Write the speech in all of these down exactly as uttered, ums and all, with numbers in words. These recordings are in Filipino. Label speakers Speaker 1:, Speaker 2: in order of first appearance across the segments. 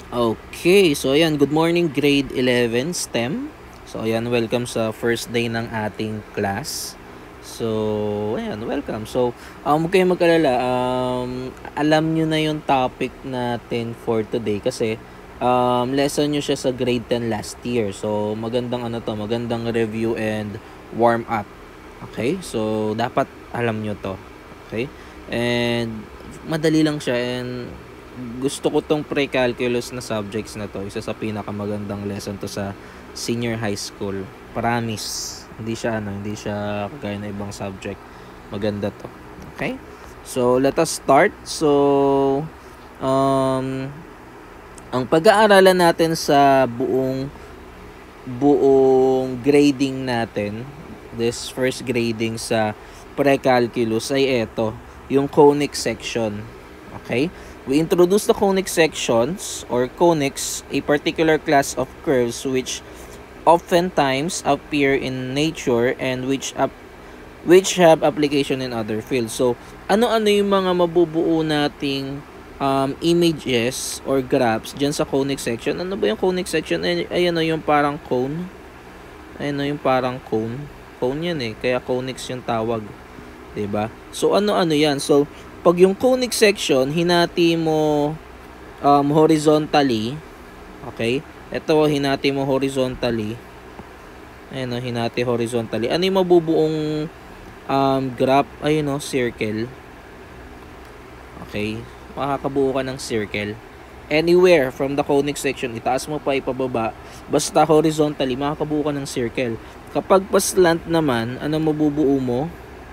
Speaker 1: Okay, so ayan, good morning grade eleven STEM. So ayan, welcome sa first day ng ating class. So, ayan, welcome. So, um, huwag kayong mag-alala. Um, alam nyo na yung topic natin for today kasi um, lesson nyo siya sa grade ten last year. So, magandang ano to, magandang review and warm up. Okay? So, dapat alam nyo to. Okay? And, madali lang siya and gusto ko tong pre-calculus na subjects na to. Isa sa pinakamagandang lesson to sa senior high school. Promise. Hindi siya ano, hindi siya kagaya ng ibang subject. Maganda to. Okay? So, let us start. So, um, ang pag-aaralan natin sa buong buong grading natin, this first grading sa pre-calculus ay ito, yung conic section. Okay? We introduce the conic sections or conics, a particular class of curves which oftentimes appear in nature and which up which have application in other fields. So, ano-ano yung mga mabubuo nating um, images or graphs dyan sa conic section? Ano ba yung conic section? Ay, ayan o, yung parang cone. Ayan o, yung parang cone. Cone yan eh, kaya conics yung tawag. 'Di ba? So, ano-ano yan? So, pag yung conic section, hinati mo um, horizontally, okay? Ito, hinati mo horizontally. Ayan o, hinati horizontally. Ano yung mabubuong um, graph? Ayun o, circle. Okay? Makakabuo ka ng circle. Anywhere from the conic section, itaas mo pa, ipababa, basta horizontally, makakabuo ka ng circle. Kapag paslant naman, ano mabubuo mo?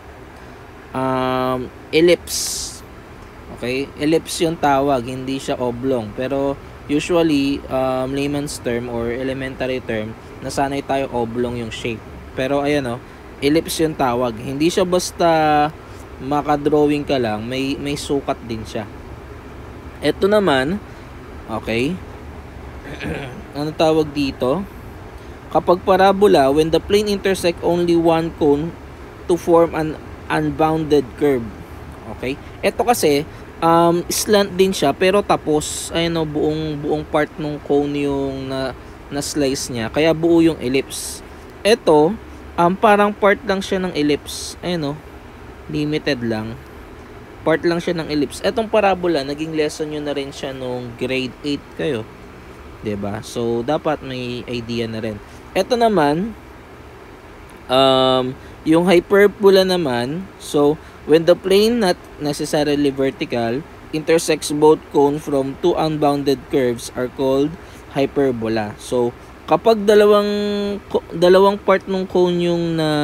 Speaker 1: Um, ellipse. Okay? Ellipse yung tawag, hindi siya oblong. Pero usually, um, layman's term or elementary term, nasanay tayo oblong yung shape. Pero ayan o, ellipse yung tawag. Hindi siya basta makadrawing ka lang, may, may sukat din siya. Ito naman, okay, ano tawag dito? Kapag parabola, when the plane intersect only one cone to form an unbounded curve. Okay? Ito kasi, um, slant din siya, pero tapos, ayun o, buong, buong part ng cone yung na, na slice niya. Kaya buo yung ellipse. Ito, um, parang part lang siya ng ellipse. Ayun o, limited lang. Part lang siya ng ellipse. Etong parabola, naging lesson nyo na rin siya nung grade eight kayo. 'Di ba? So, dapat may idea na rin. Ito naman, um, yung hyperbola naman, so, when the plane not necessarily vertical intersects both cone from two unbounded curves are called hyperbola. So, kapag dalawang dalawang part ng cone yung na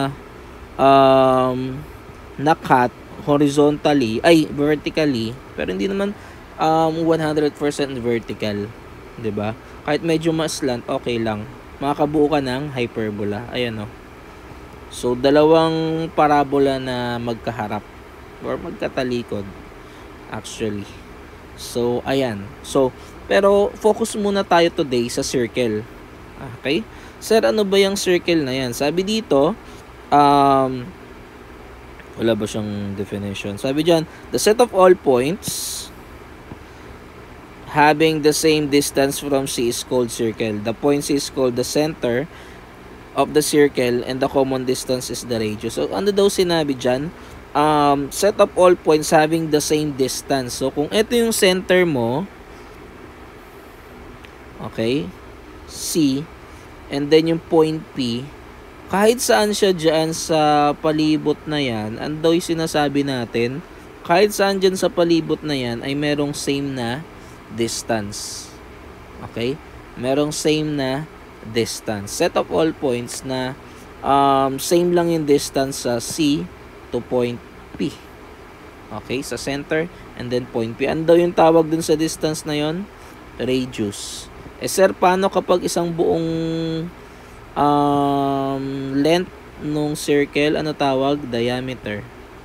Speaker 1: um, na-cut horizontally, ay, vertically, pero hindi naman um, one hundred percent vertical. 'Di ba? Kahit medyo mas slant, okay lang. Makakabuo ka ng hyperbola. Ayan o. So, dalawang parabola na magkaharap or magkatalikod actually. So, ayan. So, pero focus muna tayo today sa circle. Okay? Sir, ano ba yung circle na yan? Sabi dito, um, wala ba siyang definition? Sabi dyan, the set of all points having the same distance from C is called circle. The point C is called the center of the circle and the common distance is the radius. So, ano daw sinabi dyan? Um, set of all points having the same distance. So, kung ito yung center mo, okay, C, and then yung point P, kahit saan siya dyan sa palibot na yan, ano daw yung sinasabi natin, kahit saan dyan sa palibot na yan ay merong same na distance. Okay? Merong same na distance. Set of all points na um, same lang yung distance sa C to point P. Okay? Sa center and then point P. Ano daw yung tawag dun sa distance na yon? Radius. Eh sir, paano kapag isang buong um, length nung circle, ano tawag? Diameter.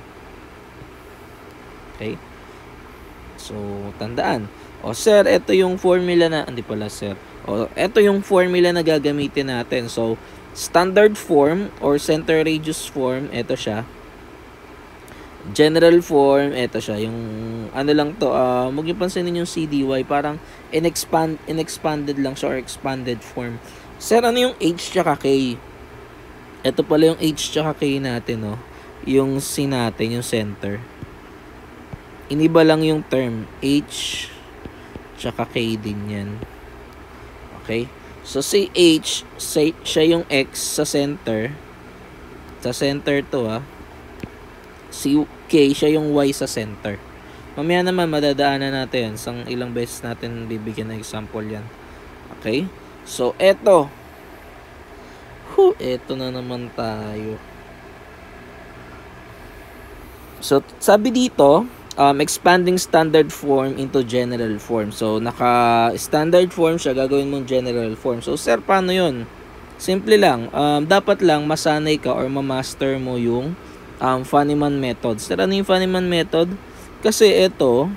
Speaker 1: Okay? So, tandaan. O sir, ito yung formula na, hindi pala sir. O, ito yung formula na gagamitin natin. So, standard form or center radius form, ito siya. General form, eto siya, yung ano lang to, uh, huwag niyo pansinin yung C D Y, parang in-expand, in-expanded lang siya or expanded form. Sir, ano yung H tsaka K? Ito pala yung H tsaka K natin, no? Yung C natin, yung center. Iniba lang yung term, H tsaka K din yan. Okay? So, si H, say, siya yung X sa center. Sa center to, ah. Si K, siya yung Y sa center. Mamaya naman, madadaanan natin yan. Sang ilang beses natin bibigyan ng example yan. Okay? So, eto. Huh, eto na naman tayo. So, sabi dito, um, expanding standard form into general form. So, naka-standard form siya, gagawin mong general form. So, sir, paano yun? Simple lang. Um, dapat lang masanay ka or mamaster mo yung um, Feynman method. Sir, ano yung Feynman method? Kasi ito,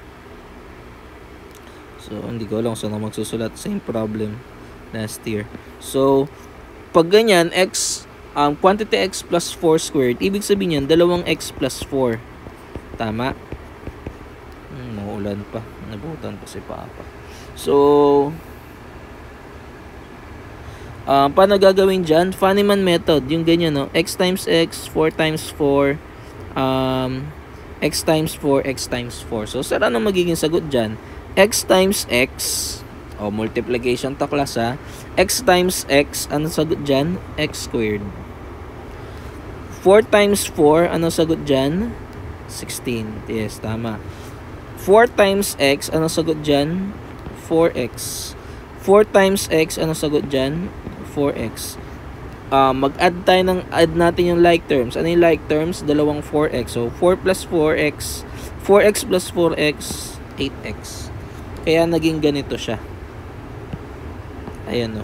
Speaker 1: so, hindi ko alam saan ako magsusulat. Same problem last year. So, pag ganyan, x, um, quantity x plus four squared, ibig sabihin yan, dalawang x plus four. Tama? Hmm, maulan pa. Nabutan pa si Papa. So, um, paano gagawin dyan? Feynman method, yung ganyan, no? X times x, four times four, um, x times four, x times four. So, sir, ano magiging sagot dyan? X times x, o, oh, multiplication to class, ha? X times x, ano sagot dyan? X squared. four times four, ano sagot dyan? sixteen. Yes, tama. four times x, ano sagot dyan? four x. four times x, ano sagot dyan? four x. Uh, mag-add tayo ng, add natin yung like terms. Ano yung like terms? Dalawang four x. So, four plus four x, four x plus four x, eight x. Kaya naging ganito siya. Ayan, o.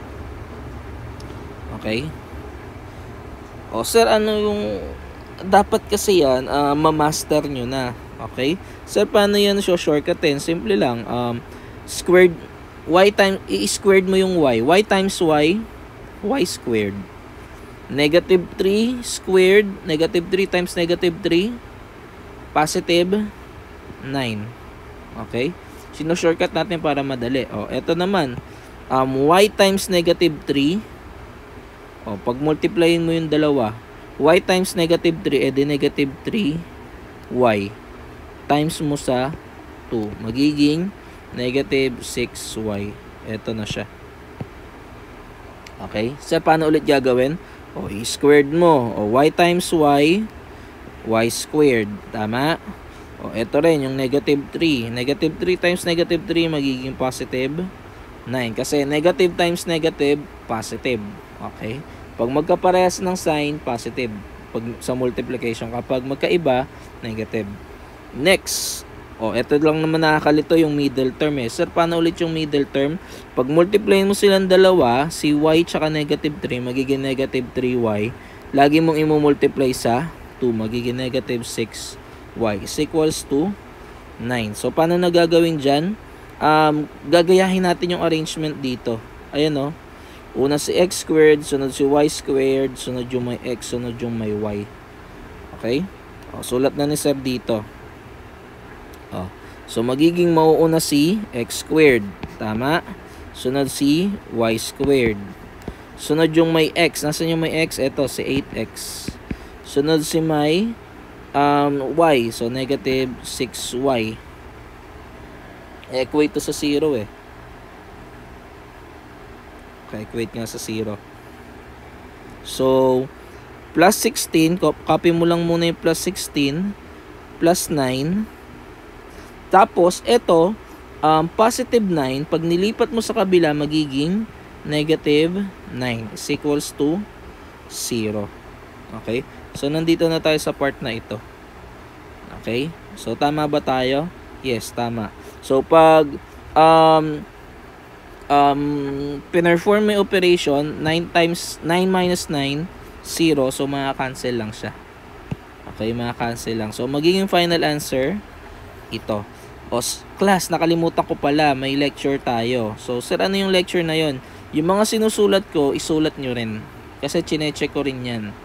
Speaker 1: Okay. O, sir, ano yung dapat kasi yan, uh, ma-master nyo na. Okay? Sir, paano yan siya shortcutin? Simple lang. Um, squared, y times, i-squared mo yung y. Y times y, y squared. Negative three squared, negative three times negative three, positive nine. Okay? Sino-shortcut natin para madali. O, eto naman. Um, y times negative three. O, pag multiplyin mo yung dalawa, y times negative three, edi negative three y. Times mo sa two. Magiging negative six y. Eto na siya. Okay? So, paano ulit gagawin? O, i-squared mo. O, y times y, y squared. Tama? O, eto rin, yung negative three. Negative three times negative three, magiging positive nine. Kasi negative times negative, positive. Okay? Pag magkaparehas ng sign, positive. Pag sa multiplication, kapag magkaiba, negative. Next. O, eto lang naman nakakalito yung middle term eh. Sir, paano ulit yung middle term? Pag multiply mo silang dalawa, si y tsaka negative three, magiging negative three y. Lagi mong imumultiply sa two, magiging negative six y is equals to nine. So, paano na gagawin dyan? Um, gagayahin natin yung arrangement dito. Ayan o. Una si x squared, sunod si y squared, sunod yung may x, sunod yung may y. Okay? O, sulat na ni sir dito. O, so, magiging mauuna si x squared. Tama? Sunod si y squared. Sunod yung may x. Nasaan yung may x? Ito, si eight x. Sunod si may um, y. So, negative six y. Equate to sa zero eh. Okay, equate nga sa zero. So, plus sixteen. Copy mo lang muna yung plus sixteen. Plus nine. Tapos, ito, um, positive nine. Pag nilipat mo sa kabila, magiging negative nine is equals to zero. Okay? So, nandito na tayo sa part na ito. Okay? So, tama ba tayo? Yes, tama. So, pag um, um, pinerform may operation, nine times, nine minus nine, zero. So, maka-cancel lang siya. Okay, maka-cancel lang. So, magiging final answer, ito. O, class, nakalimutan ko pala, may lecture tayo. So, sir, ano yung lecture na yon? Yung mga sinusulat ko, isulat nyo rin. Kasi chinecheck ko rin yan.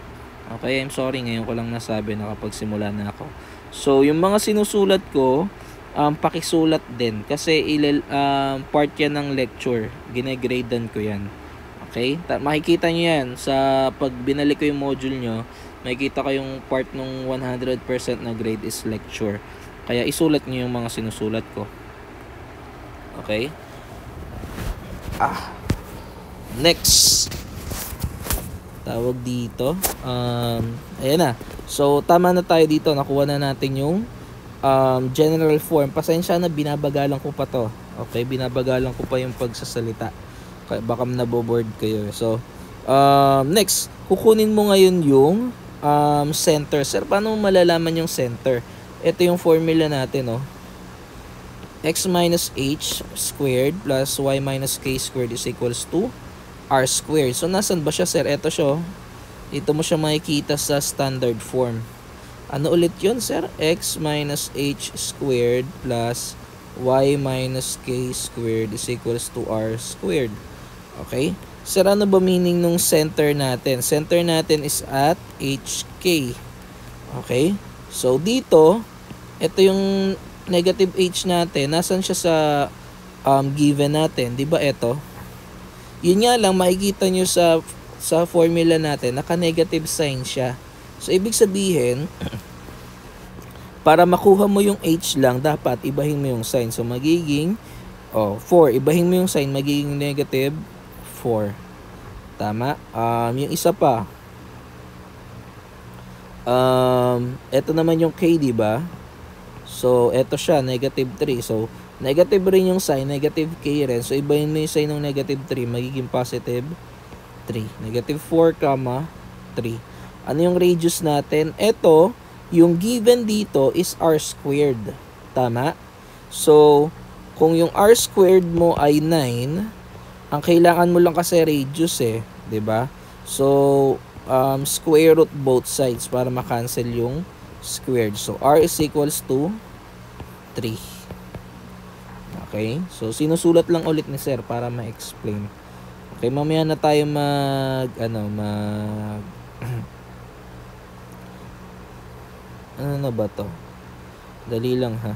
Speaker 1: Okay, I'm sorry, ngayon ko lang nasabi, nakapagsimula na ako. So, yung mga sinusulat ko, um, pakisulat din. Kasi ilal, um, part yan ng lecture. Ginegradean ko yan. Okay? Ta- makikita nyo yan sa pag binalik ko yung module nyo, makikita ko yung part ng one hundred percent na grade is lecture. Kaya isulat nyo yung mga sinusulat ko. Okay? Ah. Next. Tawag dito. Um, ayan na. So, tama na tayo dito. Nakuha na natin yung um, general form. Pasensya na, binabagalan ko pa to. Okay? Binabagalan ko pa yung pagsasalita. Kaya baka naboboard kayo. So, um, next. Kukunin mo ngayon yung um, center. Sir, paano mo malalaman yung center? Ito yung formula natin, no? X minus h squared plus y minus k squared is equals to r squared. So, nasan ba siya, sir? Ito siya. Dito mo siya makikita sa standard form. Ano ulit yun, sir? X minus h squared plus y minus k squared is equals to r squared. Okay? Sir, ano ba meaning nung center natin? Center natin is at hk. Okay? So, dito, ito yung negative h natin. Nasaan siya sa um, given natin? Diba ito? Yun nga lang, makikita nyo sa, sa formula natin, naka-negative sign siya. So, ibig sabihin, para makuha mo yung h lang, dapat ibahin mo yung sign. So, magiging, oh, four. Ibahin mo yung sign, magiging negative four. Tama? Um, yung isa pa, um, ito naman yung k, diba? So, ito siya, negative three. So, negative rin yung sign, negative k rin. So, ibahin mo yung sign ng negative three, magiging positive three. Negative four, three. Ano yung radius natin? Ito, yung given dito is r squared. Tama? So, kung yung r squared mo ay nine, ang kailangan mo lang kasi radius eh. ba? Diba? So, um, square root both sides para makancel yung squared. So, r is equals to three. Okay? So, sinusulat lang ulit ni sir para ma-explain. Okay, mamaya na tayo mag, ano, mag, ano na ba to? Dali lang ha.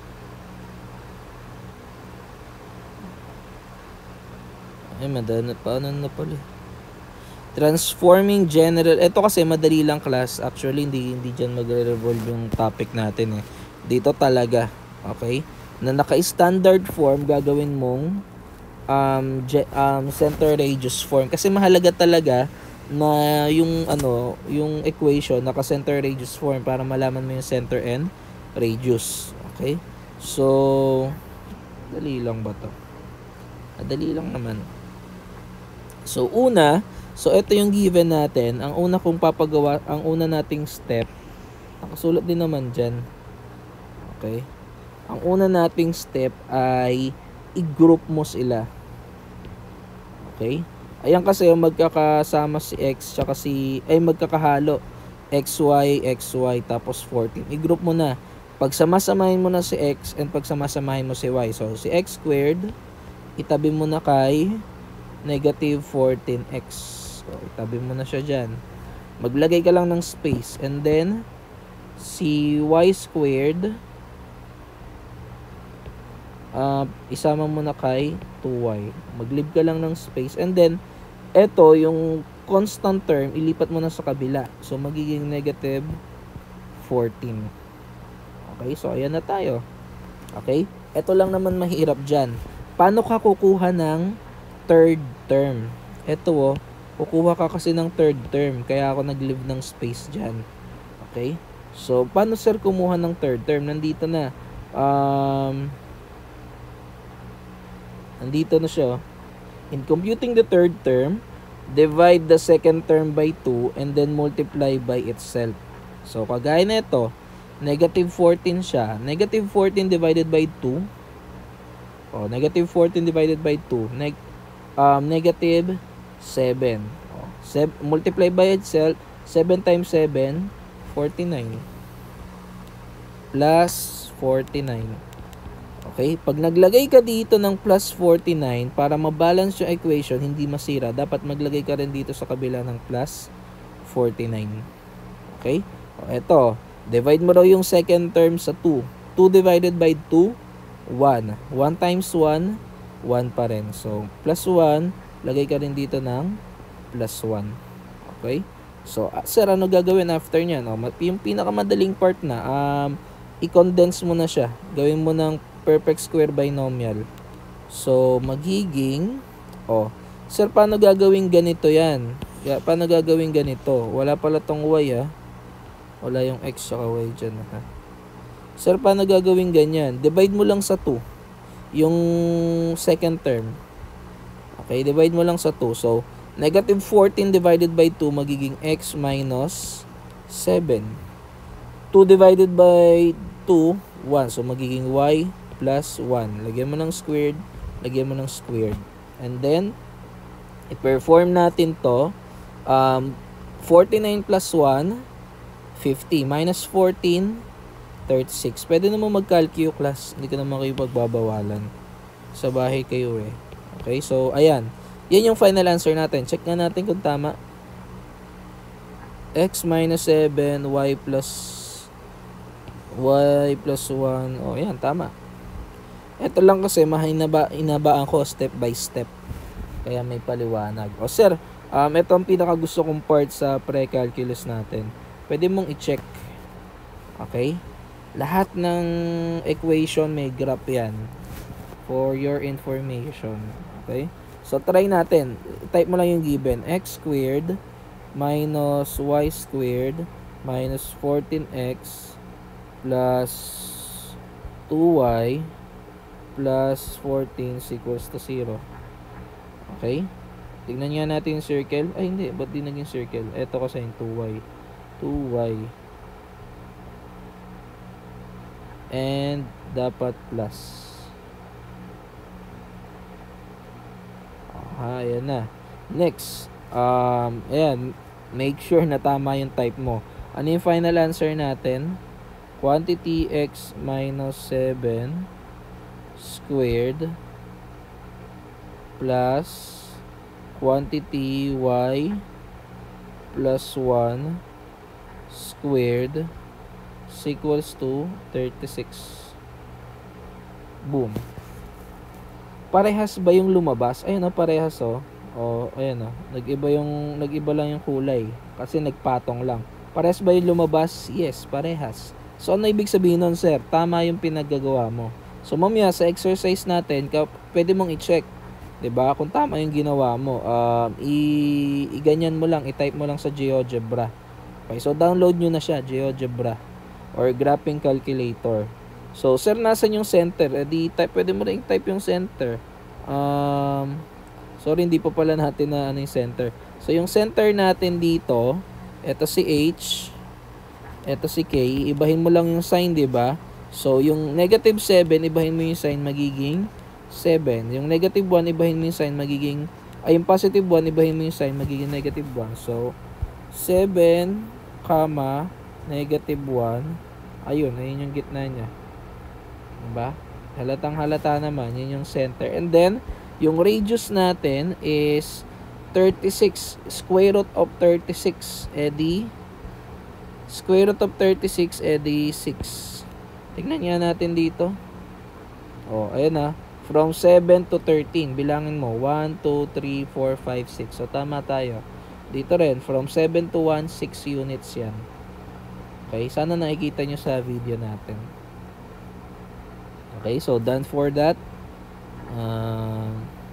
Speaker 1: Ay, madali na, paano na pala? Transforming general, ito kasi madali lang class. Actually, hindi, hindi dyan magre-revolve yung topic natin eh. Dito talaga. Okay? Na naka-standard form, gagawin mong um, um, center radius form. Kasi mahalaga talaga na yung ano, yung equation naka-center radius form para malaman mo yung center and radius. Okay? So, dali lang ba to? Dali lang naman. So, una, so ito yung given natin. Ang una kong papagawa, ang una nating step, nakasulat din naman dyan. Okay? Ang una nating step ay i-group mo sila. Okay? Ayan kasi yung magkakasama si x tsaka si, ay magkakahalo. xy, xy, tapos fourteen. I-group mo na. Pagsamasamahin mo na si x and pagsamasamahin mo si y. So, si x squared, itabi mo na kay negative fourteen x. So, itabi mo na siya dyan. Maglagay ka lang ng space. And then, si y squared, Uh, isama mo na kay two y. Mag-leave ka lang ng space. And then, eto, yung constant term, ilipat mo na sa kabila. So, magiging negative fourteen. Okay, so ayan na tayo. Okay, eto lang naman mahirap dyan. Paano ka kukuha ng third term? Eto, oh, kukuha ka kasi ng third term. Kaya ako nag-leave ng space dyan. Okay, so, paano sir kumuha ng third term? Nandito na. Um... Nandito na siya. In computing the third term, divide the second term by two and then multiply by itself. So, kagaya na ito, negative fourteen siya. Negative fourteen divided by two. Oh, negative fourteen divided by two. Neg um, negative seven. Oh, multiply by itself, seven times seven, forty-nine. Plus forty-nine. Okay, pag naglagay ka dito ng plus forty-nine, para mabalance yung equation, hindi masira, dapat maglagay ka rin dito sa kabila ng plus forty-nine. Okay? O, eto. Divide mo daw yung second term sa two. two divided by two, one. one times one, one pa rin. So, plus one, lagay ka rin dito ng plus one. Okay? So, uh, sir, ano gagawin after nyan? O, yung pinakamadaling part na, um, i-condense mo na siya. Gawin mo ng perfect square binomial. So, magiging, oh, sir, paano gagawin ganito yan? Paano gagawin ganito? Wala pala tong y, ha? Wala yung x saka y dyan, ha? Sir, paano gagawin ganyan? Divide mo lang sa two. Yung second term. Okay, divide mo lang sa two. So, negative fourteen divided by two, magiging x minus seven. two divided by two, one. So, magiging y plus one. Lagyan mo ng squared. Lagyan mo ng squared. And then, i-perform natin to. Um, forty-nine plus one, fifty. Minus fourteen, thirty-six. Pwede naman mag-calcu class. Hindi ka naman kayo pagbabawalan. Sa bahay kayo eh. Okay, so, ayan. Yan yung final answer natin. Check nga natin kung tama. X minus seven, y plus y plus one. O, oh, yan, tama. Ito lang kasi, mahinaba, inabaan ko step by step. Kaya may paliwanag. O, sir, um, ito ang pinakagusto kong part sa pre-calculus natin. Pwede mong i-check. Okay? Lahat ng equation may graph yan. For your information. Okay? So, try natin. Type mo lang yung given. X squared minus y squared minus fourteen x plus two y plus fourteen is equals to zero. Okay? Tignan nga natin yung circle. Ay, hindi. Ba't di naging circle? Ito kasi yung two y. two y. And dapat plus. Ah, ayan na. Next. Um, ayan. Make sure na tama yung type mo. Ano yung final answer natin? Quantity x minus seven squared plus quantity y plus one squared is equals to thirty-six. Boom. Parehas ba yung lumabas? Ayun o, parehas o. O, ayun o. Nag-iba yung, nag-iba lang yung kulay. Kasi nagpatong lang. Parehas ba yung lumabas? Yes, parehas. So, ano ibig sabihin nun, sir? Tama yung pinaggagawa mo. So, mamaya, sa exercise natin, pwede mong i-check. Diba? Kung tama yung ginawa mo. Um, i- i-ganyan mo lang. I-type mo lang sa GeoGebra. Okay, so download nyo na siya, GeoGebra. Or graphing calculator. So, sir, nasan yung center? Eh, di type, pwede mo rin type yung center. Um, sorry, hindi pa pala natin na ano yung center. So, yung center natin dito, eto si H, eto si K, ibahin mo lang yung sign, di ba? So, yung negative seven, ibahin mo yung sign, magiging seven. Yung negative one, ibahin mo yung sign, magiging, ay, yung positive one, ibahin mo yung sign, magiging negative one. So, seven, comma, negative one, ayun, ayun yung gitna niya. Diba? Halatang halata naman. Yun yung center. And then, yung radius natin is thirty-six. Square root of thirty-six. Edi, square root of thirty-six, edi six. Tignan nga natin dito. O, oh, ayan na. From seven to thirteen. Bilangin mo. one, two, three, four, five, six. So, tama tayo. Dito rin. From seven to one, six units yan. Okay? Sana nakikita nyo sa video natin. Okay, so done for that. Uh,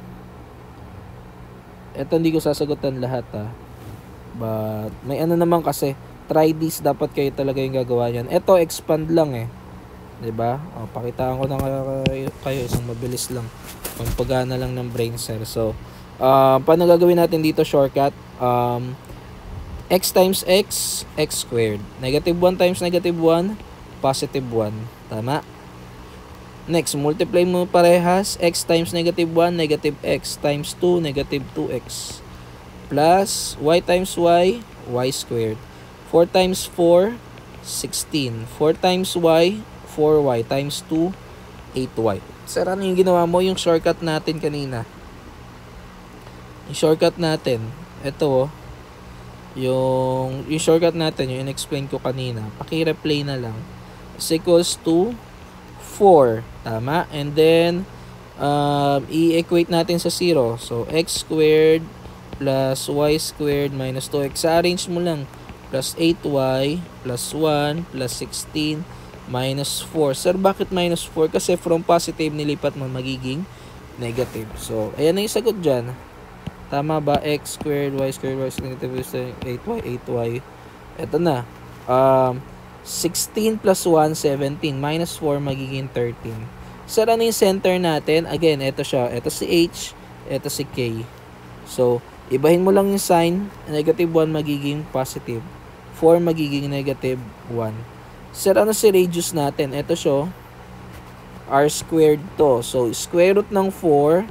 Speaker 1: eto hindi ko sasagutan lahat ha. But may ano naman kasi, try this, dapat kayo talaga yung gagawa yan. Eto expand lang eh. 'Di ba? O, pakitaan ko na kayo, kayo isang mabilis lang. Pampagana lang ng brain cell. So, uh, paano gagawin natin dito shortcut? Um, x times x, x squared. Negative one times negative one, positive one. Tama? Next, multiply mo parehas. X times negative one, negative x times two, negative two x. Plus, y times y, y squared. four times four, sixteen. four times y, four y times two, eight y. Sir, ano yung ginawa mo? Yung shortcut natin kanina. Yung shortcut natin. Ito oh. yung, yung shortcut natin, yung in-explain ko kanina, paki-replay na lang. Is equals to four. Tama? And then, um, i-equate natin sa zero. So, x squared plus y squared minus two x. Sa-arrange mo lang. Plus eight y plus one plus sixteen minus four. Sir, bakit minus four? Kasi from positive nilipat mo magiging negative. So, ayan na yung sagot dyan. Tama ba? X squared, y squared, y squared, negative eight y, eight y. Ito na. Um, sixteen plus one, seventeen. Minus four, magiging thirteen. Sir, ano yung center natin? Again, ito siya. Ito si H, ito si K. So, ibahin mo lang yung sign. Negative one magiging positive. four magiging negative one. Sir, ano si radius natin? Ito siya. R squared to. So, square root ng four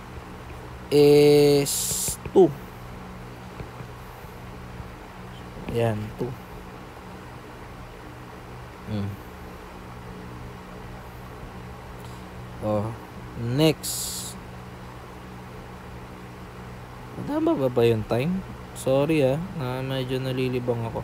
Speaker 1: is two. Ayan, two. Hmm. Oh, next. Tama ba ba yung time? Sorry ah, na medyo nalilibang ako.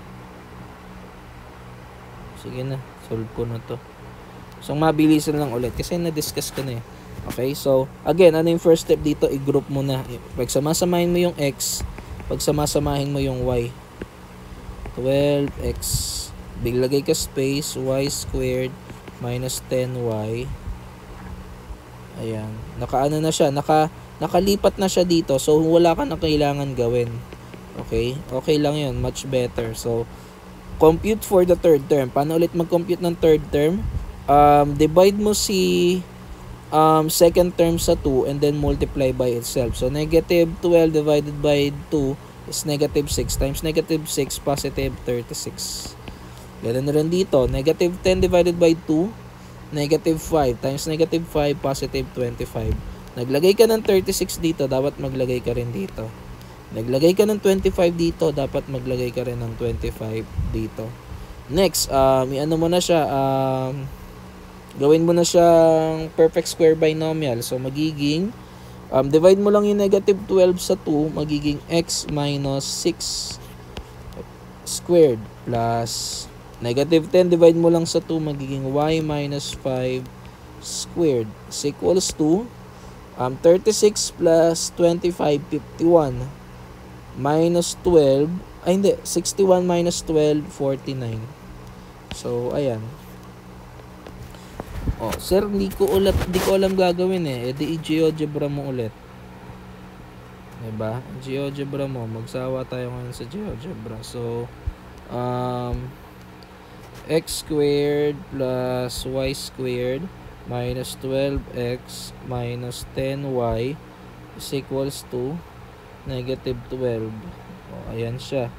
Speaker 1: Sige na, solve ko na to. So, mabilisan lang ulit kasi na-discuss ko na eh. Okay, so, again, ano yung first step dito? I-group mo na. Pag samasamahin mo yung x, pag samasamahin mo yung y. twelve x. Biglagay ka space, y squared minus ten y. Ayan. Nakaano na siya. Naka, nakalipat na siya dito. So, wala ka na kailangan gawin. Okay? Okay lang yun. Much better. So, compute for the third term. Paano ulit mag-compute ng third term? Um, divide mo si um, second term sa two and then multiply by itself. So, negative twelve divided by two is negative six times negative six, positive thirty-six. Ganun rin dito. Negative ten divided by two, negative five times negative five, positive twenty-five. Naglagay ka ng thirty-six dito, dapat maglagay ka rin dito. Naglagay ka ng twenty-five dito, dapat maglagay ka rin ng twenty-five dito. Next, um, i-ano mo na siya, um, gawin mo na siyang perfect square binomial. So, magiging, um, divide mo lang yung negative twelve sa two, magiging x minus six squared plus negative ten, divide mo lang sa two, magiging y minus five squared is equals to um, thirty-six plus twenty-five, fifty-one minus twelve, ay hindi, sixty-one minus twelve, forty-nine. So, ayan. Oh, sir, hindi ko ulit, hindi ko alam gagawin eh. E di i-GeoGebra mo ulit. Diba? GeoGebra mo. Magsawa tayo ngayon sa GeoGebra. So, um, x squared plus y squared minus twelve x minus ten y is equals to negative twelve. O, ayan siya.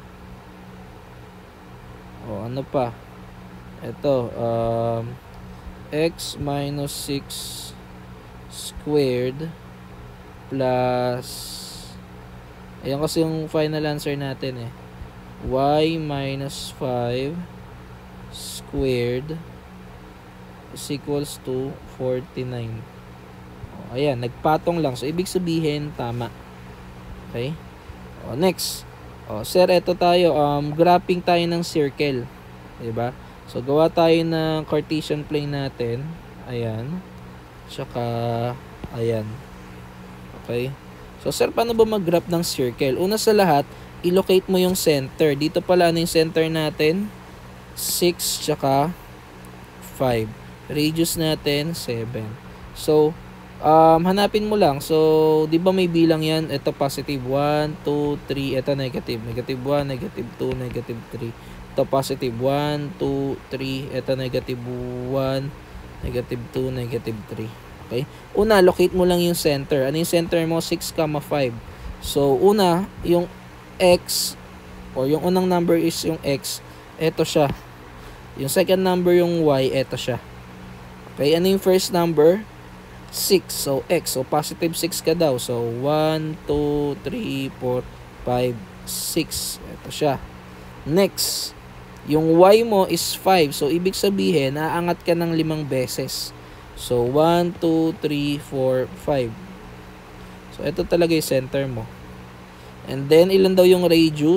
Speaker 1: O, ano pa? Ito, um, x minus six squared plus, ayan kasi yung final answer natin eh, y minus five squared is equals to forty-nine. O, ayan, nagpatong lang. So, ibig sabihin, tama. Okay? O, next. O, sir, eto tayo. Um, graphing tayo ng circle. Diba? So, gawa tayo ng Cartesian plane natin. Ayan. Tsaka, ayan. Okay? So, sir, paano ba mag-graph ng circle? Una sa lahat, i-locate mo yung center. Dito pala, ano yung center natin? six, tsaka five. Radius natin, seven. So, um, hanapin mo lang. So, di ba may bilang yan? Ito positive one, two, three. Ito negative. Negative one, negative two, negative three. Ito positive one, two, three. Ito negative one, negative two, negative three. Okay? Una, locate mo lang yung center. Ano yung center mo? six, five. So, una, yung x, or yung unang number is yung x. Ito siya. Yung second number yung y. Ito siya. Okay? Ano yung first number? six. So, x. So, positive six ka daw. So, one, two, three, four, five, six. Ito siya. Next, yung y mo is five. So, ibig sabihin, aangat ka ng limang beses. So, one, two, three, four, five. So, ito talaga yung center mo. And then, ilan daw yung radius?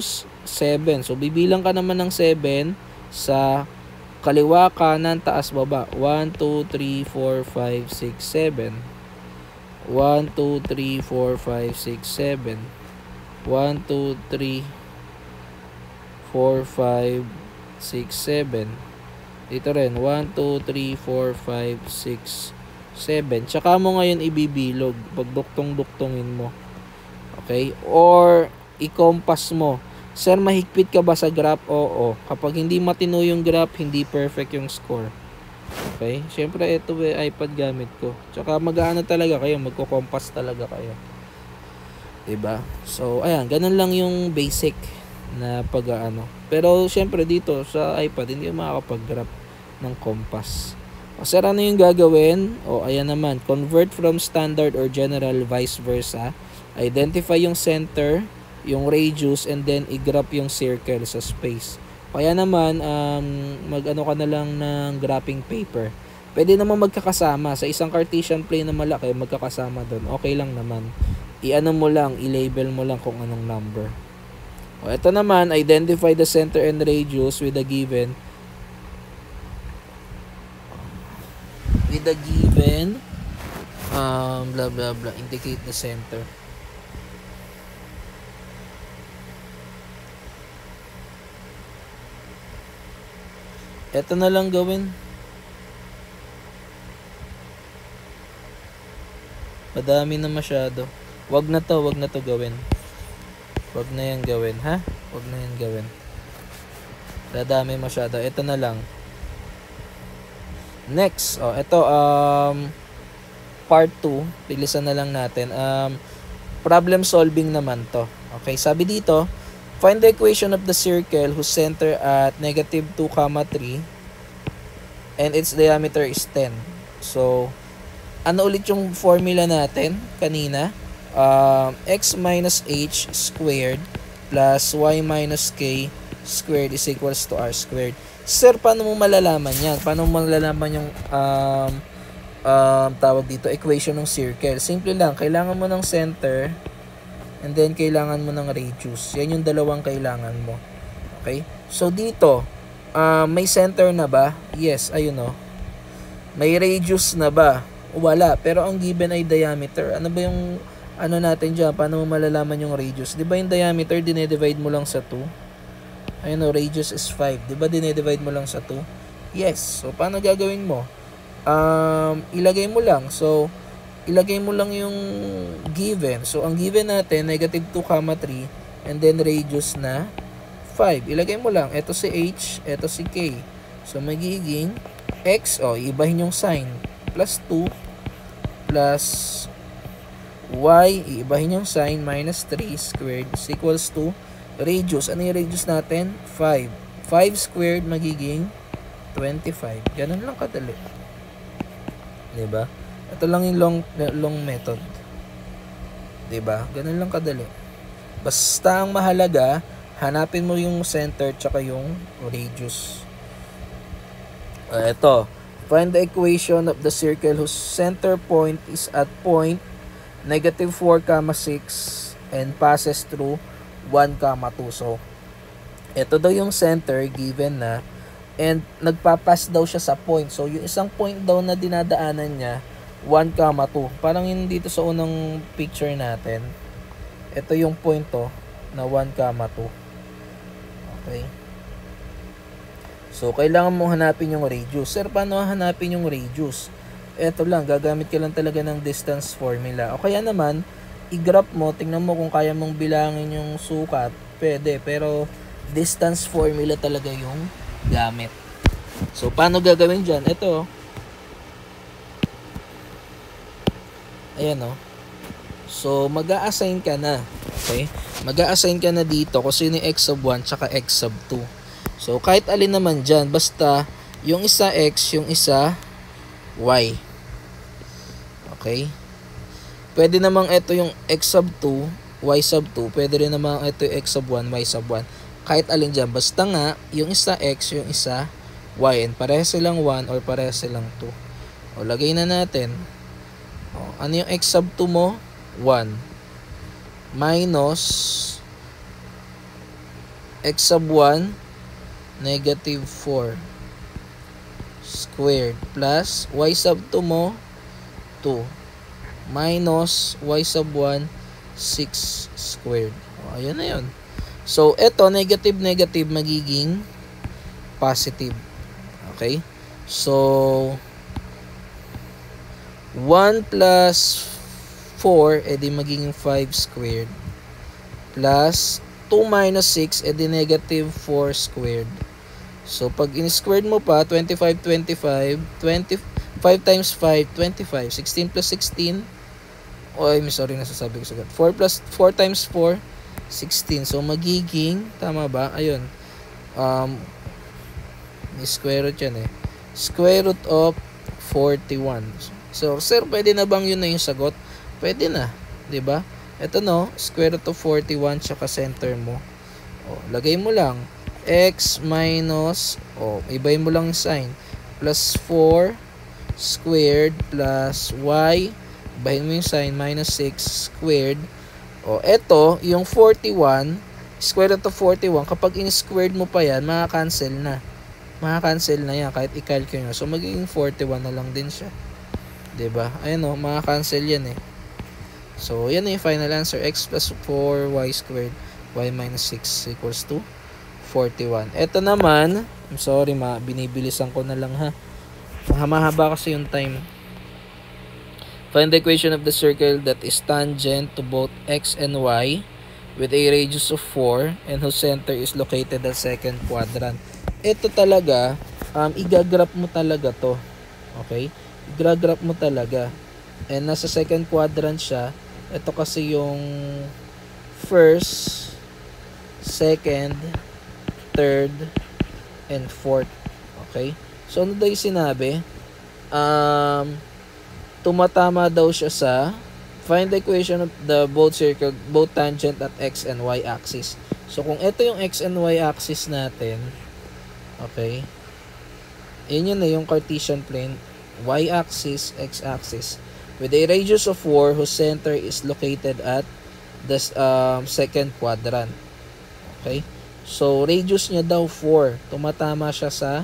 Speaker 1: seven. So, bibilang ka naman ng seven sa kaliwa, kanan, taas, baba. one, two, three, four, five, six, seven. one, two, three, four, five, six, seven. one, two, three, four, five, six, seven. Dito rin, one, two, three, four, five, six, seven. Tsaka mo ngayon ibibilog. Pagduktong-duktongin mo. Okay? Or, i-compass mo. Sir, mahigpit ka ba sa graph? Oo. Kapag hindi matino yung graph, hindi perfect yung score. Okay? Siyempre, ito eh, iPad gamit ko. Tsaka mag-aano talaga kayo. Magko-compass talaga kayo. Diba? So, ayan. Ganun lang yung basic na pag-aano. Pero, siyempre, dito sa iPad, hindi makakapag-graph ng compass. O, sir, ano yung gagawin? O, ayan naman. Convert from standard or general, vice versa. Identify yung center, yung radius, and then i-graph yung circle sa space. Kaya naman, um, mag-ano ka na lang ng graphing paper. Pwede naman magkakasama. Sa isang Cartesian plane na malaki, magkakasama doon. Okay lang naman. I-ano mo lang, i-label mo lang kung anong number. O, ito naman, identify the center and radius with a given with a given um, blah blah blah, indicate the center. Ito na lang gawin. Madami na masyado. Wag na to, wag na to gawin. Wag na yan gawin, ha? Wag na yan gawin. Dadami masyado. Ito na lang. Next, oh, ito um part two, bilisan na lang natin. Um problem solving naman to. Okay, sabi dito, find the equation of the circle whose center at negative two, three and its diameter is ten. So, ano ulit yung formula natin kanina? Um, x minus h squared plus y minus k squared is equals to r squared. Sir, paano mo malalaman yan? Paano mo malalaman yung um, um, tawag dito, equation ng circle? Simple lang, kailangan mo ng center and then kailangan mo ng radius. Yan yung dalawang kailangan mo. Okay? So, dito, uh, may center na ba? Yes, ayun o. May radius na ba? Wala. Pero ang given ay diameter. Ano ba yung ano natin dyan? Paano mo malalaman yung radius? Di ba yung diameter, dinedivide mo lang sa two? Ayun o, radius is five. Di ba dinedivide mo lang sa two? Yes. So, paano gagawin mo? Um, ilagay mo lang. So, ilagay mo lang yung given. So, ang given natin, negative two, three, and then radius na five. Ilagay mo lang. Ito si h, ito si k. So, magiging x, o, iibahin yung sign. Plus two, plus y, iibahin yung sign, minus three squared is equals to radius. Ano yung radius natin? five. five squared magiging twenty-five. Ganun lang kadali. Diba? Ito lang yung long, long method. Diba? Ganun lang kadali. Basta ang mahalaga, hanapin mo yung center tsaka yung radius. Uh, ito. Find the equation of the circle whose center point is at point negative four, six and passes through one, two. So, ito daw yung center given na and nagpapass daw siya sa point. So, yung isang point daw na dinadaanan niya, one, two. Parang yun dito sa unang picture natin. Ito yung point to na one, two. Okay. So, kailangan mo hanapin yung radius. Sir, paano hanapin yung radius? Ito lang, gagamit ka lang talaga ng distance formula. O kaya naman, i-graph mo, tingnan mo kung kaya mong bilangin yung sukat, pwede. Pero, distance formula talaga yung gamit. So, paano gagawin dyan? Ito. Ayan o. So, mag-a-assign ka na. Okay? Mag-a-assign ka na dito kung sino yung x sub one tsaka x sub two. So, kahit alin naman dyan, basta yung isa x, yung isa y. Okay? Pwede namang ito yung x sub two, y sub two. Pwede rin namang ito yung x sub one, y sub one. Kahit alin dyan. Basta nga, yung isa x, yung isa y. And parehas silang one or parehas silang two. O, lagay na natin. O, ano yung x sub two mo? one. Minus x sub one, negative four squared plus y sub two mo, two minus y sub one, six squared. O, ayun na yun. So, ito, negative, negative, magiging positive. Okay? So, one plus four, edi magiging five squared. Plus, two minus six, edi negative four squared. So, pag in-squared mo pa, twenty-five, twenty-five, twenty-five times five, twenty-five. sixteen plus sixteen, oh, I'm sorry, nasasabi ko sagad. four plus four times four, sixteen. So, magiging, tama ba? Ayun. Um, may square root yan eh. Square root of forty-one. So, sir, pwede na bang yun na yung sagot? Pwede na. Diba? Ito no, square root of forty-one tsaka center mo. O, lagay mo lang. X minus, o, ibayin mo lang yung sign. Plus four squared plus y, ibayin mo yung sign, minus six squared. O, eto, yung forty-one, square root of forty-one, kapag in-squared mo pa yan, makakancel na. Makakancel na yan kahit i-calculate nyo. So, magiging forty-one na lang din siya. Diba? Ayun o, makakancel yan eh. So, yan na yung final answer. X plus four y squared, y minus six equals to forty-one. Ito naman, I'm sorry ma, binibilisan ko na lang ha. Mahaba kasi yung time. Find the equation of the circle that is tangent to both x and y with a radius of four and whose center is located at second quadrant. Ito talaga, um, igagraph mo talaga to. Okay? Igagraph mo talaga. And nasa second quadrant siya. Ito kasi yung first, second, third, and fourth. Okay? So, ano daw yung sinabi? Um, tumatama daw siya sa find the equation of the both circle, both tangent at x and y axis. So, kung ito yung x and y axis natin, okay, yun yun na yung Cartesian plane, y-axis, x-axis, with a radius of four whose center is located at the um, second quadrant. Okay? So, radius niya daw four. Tumatama siya sa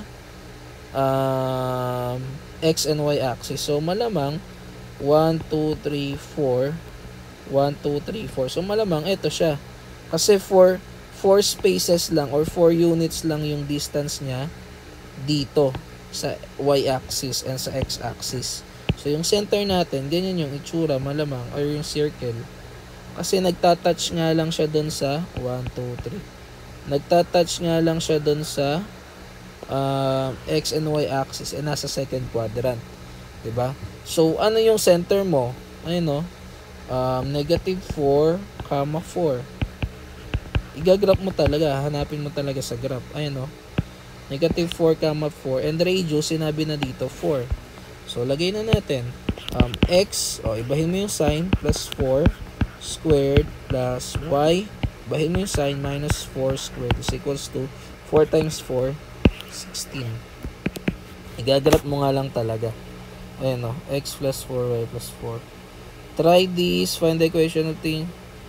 Speaker 1: um, x and y axis. So, malamang one, two, three, four. one, two, three, four. So, malamang ito siya. Kasi four four spaces lang or four units lang yung distance niya dito sa y-axis and sa x-axis. So, yung center natin, ganyan yung itsura, malamang, or yung circle. Kasi nagtatouch nga lang siya dun sa one, two, three. Nagtatouch nga lang siya dun sa uh, x and y-axis and nasa second quadrant. Diba? So, ano yung center mo? Ayun no? Um, negative four, four. Igagraph mo talaga, hanapin mo talaga sa graph. Ayun o. Negative four, four. And radius, sinabi na dito, four. So, lagay na natin. Um, x, o, ibahin mo yung sign, plus four squared plus y. Ibahin mo yung sign, minus four squared is equals to four times four, sixteen. Igagraph mo nga lang talaga. Ayun o. X plus four, y plus four. Try this. Find the equation of the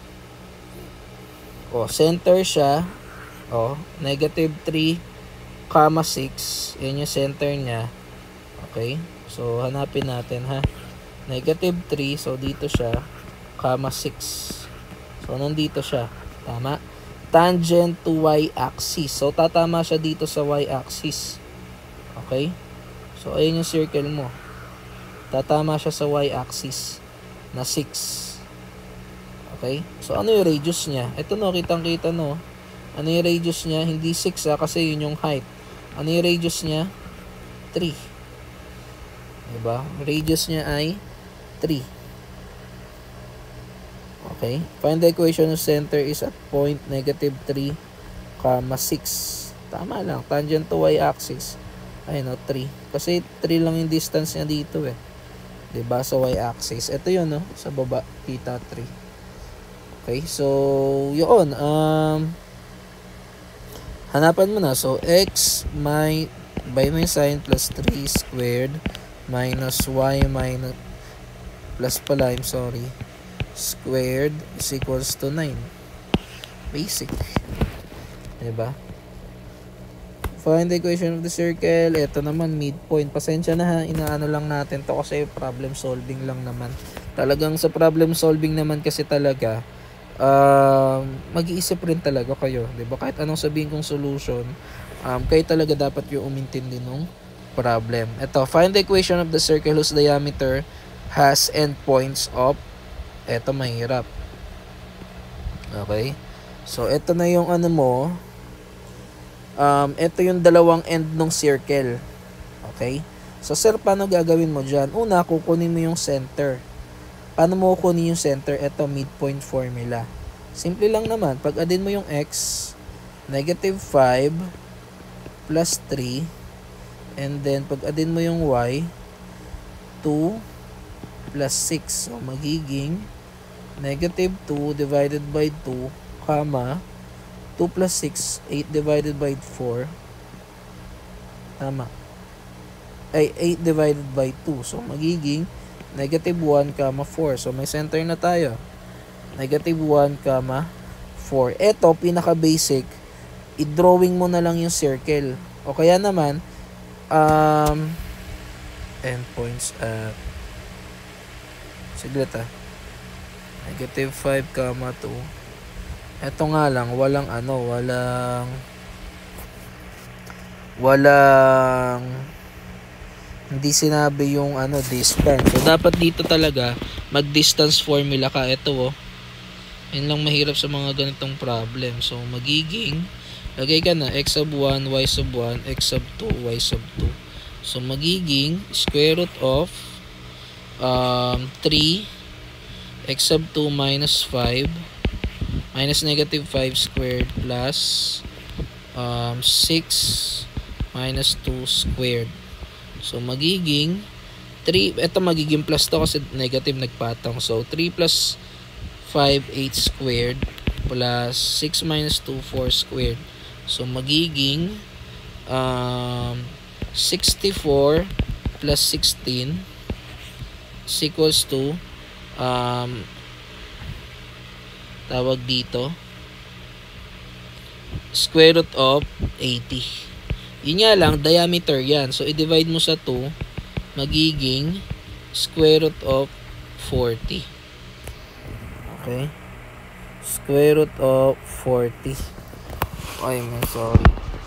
Speaker 1: o, center siya. O, negative three, six. Yan yung center niya. Okay? So, hanapin natin ha. Negative three. So, dito siya. Comma six. So, nandito siya. Tama? Tangent to y-axis. So, tatama siya dito sa y-axis. Okay? So, ayun yung circle mo. Tatama siya sa y-axis na six. Okay? So, ano yung radius niya? Ito no, kitang-kita no. Ano yung radius niya? Hindi six ha, kasi yun yung height. Ano yung radius niya? three. Diba? Radius niya ay three. Okay? Find the equation of center is at point negative three, six. Tama lang. Tangent to y-axis. Ayun no, three. Kasi three lang yung distance niya dito eh. Diba? Sa y-axis. Ito yun no, sa baba. Kita three. Okay, so, yun. Um, hanapan mo na. So, x my, by my sign, plus three squared, minus y minus, plus pala, I'm sorry, squared is equals to nine. Basic. Diba? Find the equation of the circle. Ito naman, midpoint. Pasensya na ha, inaano lang natin to kasi problem solving lang naman. Talagang sa problem solving naman kasi talaga, um, mag-iisip rin talaga kayo. Diba? Kahit anong sabihin kong solution, um, kayo talaga dapat yung umintindi nung problem. Ito, find the equation of the circle whose diameter has endpoints of. Ito, mahirap. Okay? So, ito na yung ano mo. Um, ito yung dalawang end ng circle. Okay? So, sir, paano gagawin mo dyan? Una, kukunin mo yung center. Paano mo kukunin yung center? Ito, midpoint formula. Simple lang naman. Pag-addin mo yung x, negative five plus three. And then, pag-addin mo yung y, two plus six. So, magiging negative two divided by two, comma, two plus six, eight divided by four. Tama. Ay, eight divided by two. So, magiging negative one, comma, four. So, may center na tayo. Negative one, comma, four. Ito, pinaka-basic. I-drawing mo na lang yung circle. O kaya naman, um, endpoints at, siglit ah. Negative five, comma, two. Ito nga lang, walang ano, walang walang hindi sinabi yung ano, distance. So, dapat dito talaga mag-distance formula ka. Ito oh. Yun lang mahirap sa mga ganitong problem. So, magiging, lagay ka na, x sub one, y sub one, x sub two, y sub two. So, magiging square root of um, three, x sub two minus five, minus negative five squared plus um, six minus two squared. So, magiging three, ito magiging plus to kasi negative nagpatong. So, three plus five, eight squared plus six minus two, four squared. So, magiging um, sixty-four plus sixteen is equals to um, tawag dito square root of eighty. Yun nga lang, diameter yan. So, i-divide mo sa two, magiging square root of forty. Okay? Square root of forty. Ay, man, sorry.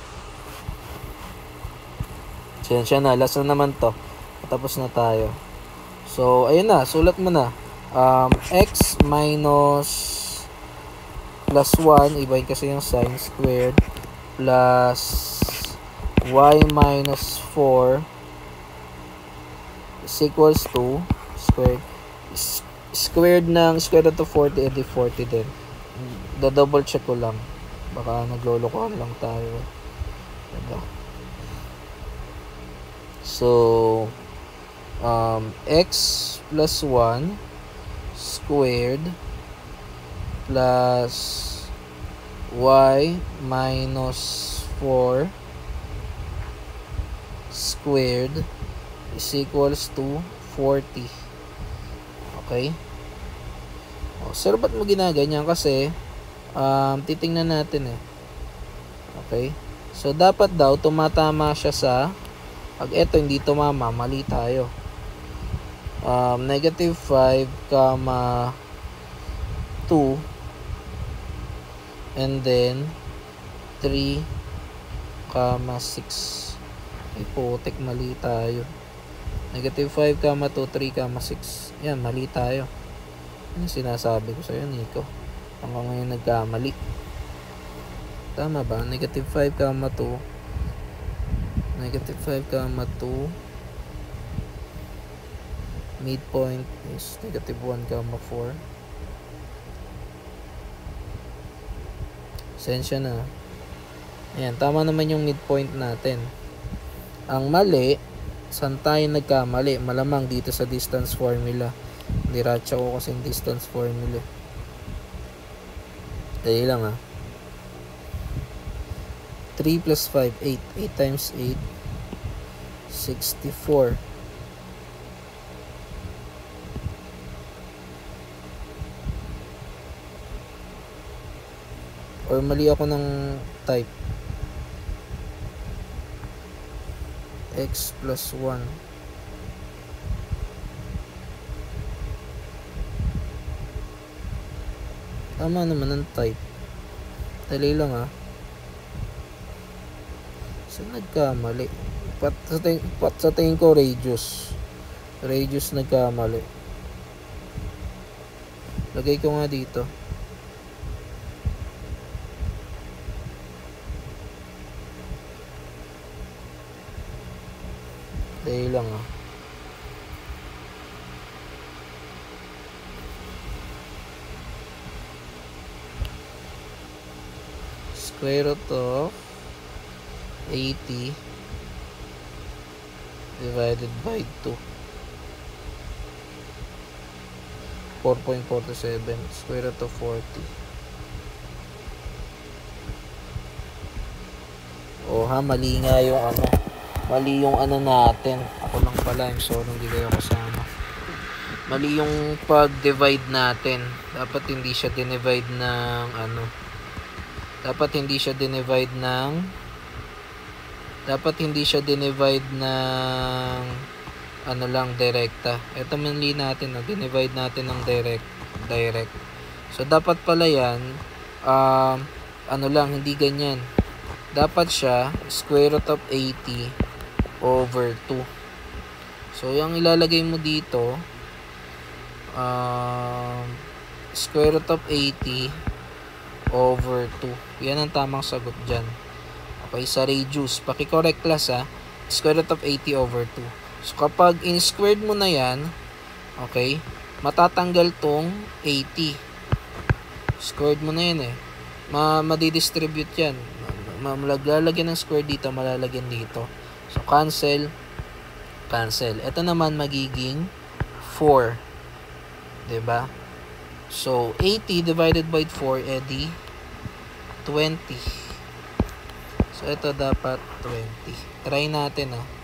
Speaker 1: Sensya na, last na naman to. Tapos na tayo. So, ayun na, sulat mo na. Um, x minus plus one, ibahin kasi yung sign, squared, plus y minus four is equals to squared. Squared ng square root of forty, edi forty din. Da-double check ko lang. Baka naglolokohan lang tayo. Diba? So, um, x plus one squared plus y minus four squared is equals to forty. Okay? O, sir, ba't mo ginaganyan? Kasi, um, titingnan natin eh. Okay? So, dapat daw, tumatama siya sa, pag eto hindi tumama, mali tayo. Um, negative five, comma, two, and then, three, comma, six. Ay, putik, mali tayo. Negative five, two, three, six. Yan, mali tayo. Yan sinasabi ko sa'yo, Nico. Hanggang ngayon nagkamali. Tama ba? Negative five, two. Negative five, two. Midpoint is negative one, four. Sensya na. Ayan, tama naman yung midpoint natin. Ang mali, saan tayo nagkamali? Malamang dito sa distance formula. Diratsa ko kasi yung distance formula. Dali lang ah. three plus five, eight. eight times eight, sixty-four. Or mali ako ng type. X plus one. Tama naman ang type. Dali lang ah. Saan nagkamali? Pat sa, ting pat sa tingin ko radius. Radius nagkamali. Lagay ko nga dito. Dali lang ah. Square root of eighty divided by two. four point four seven. Square root of forty. Oh ha, mali nga yung ano. Mali yung ano natin. Ako lang pala, I'm sorry, hindi kayo kasama. Mali yung pag-divide natin. Dapat hindi siya dinivide ng ano. Dapat hindi siya dinivide ng Dapat hindi siya dinivide ng ano lang, direkta. Ito mali natin, no? Dinivide natin ng direct. Direct. So, dapat pala yan, um, ano lang, hindi ganyan. Dapat siya, square root of eighty over two. So, yung ilalagay mo dito, um, square root of eighty over two. Yan ang tamang sagot dyan. Okay, sa radius, paki-correct class ha, square root of eighty over two. So, kapag in-squared mo na yan, okay, matatanggal tong eighty. Squared mo na yan eh. Ma madidistribute yan. Maglalagyan ng square dito, malalagyan dito. So, cancel. Cancel. Ito naman magiging four. Diba? So, eighty divided by four, edi twenty. So, ito dapat twenty. Try natin, ah.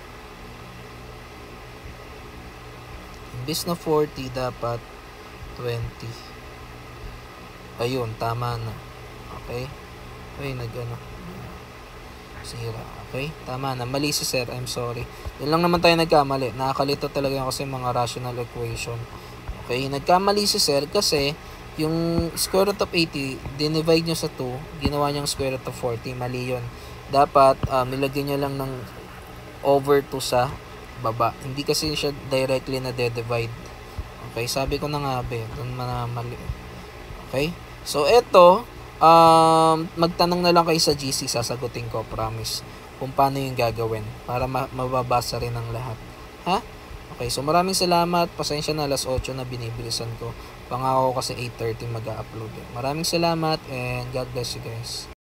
Speaker 1: Imbis na forty, dapat twenty. Ayun, tama na. Okay? Ay, nag-ano. Sira. Okay? Tama na. Mali si sir. I'm sorry. Yun lang naman tayo nagkamali. Nakakalito talaga kasi mga rational equation. Okay? Nagkamali si sir kasi yung square root of eighty, dinivide nyo sa two, ginawa nyo yung square root of forty. Mali yun. Dapat, um, nilagyan nyo lang ng over two sa baba. Hindi kasi siya directly na de-divide. Okay? Sabi ko na nga, be. Doon mali. Okay? So, eto, um, magtanong na lang kayo sa G C, sasagutin ko, promise, kung paano yung gagawin para ma mababasa rin ng lahat. Ha? Okay, so maraming salamat. Pasensya na, alas otso na binibilisan ko. Pangako kasi eight thirty mag-upload. Maraming salamat and God bless you guys.